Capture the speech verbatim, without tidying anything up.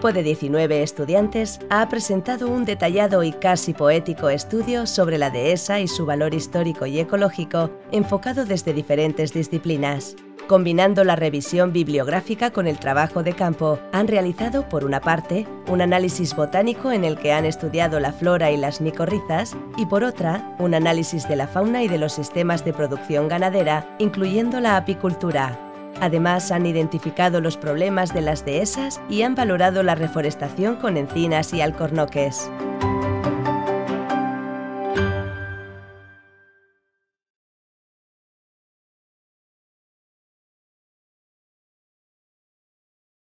grupo de diecinueve estudiantes ha presentado un detallado y casi poético estudio sobre la dehesa y su valor histórico y ecológico, enfocado desde diferentes disciplinas. Combinando la revisión bibliográfica con el trabajo de campo, han realizado, por una parte, un análisis botánico en el que han estudiado la flora y las micorrizas, y por otra, un análisis de la fauna y de los sistemas de producción ganadera, incluyendo la apicultura. Además, han identificado los problemas de las dehesas y han valorado la reforestación con encinas y alcornoques.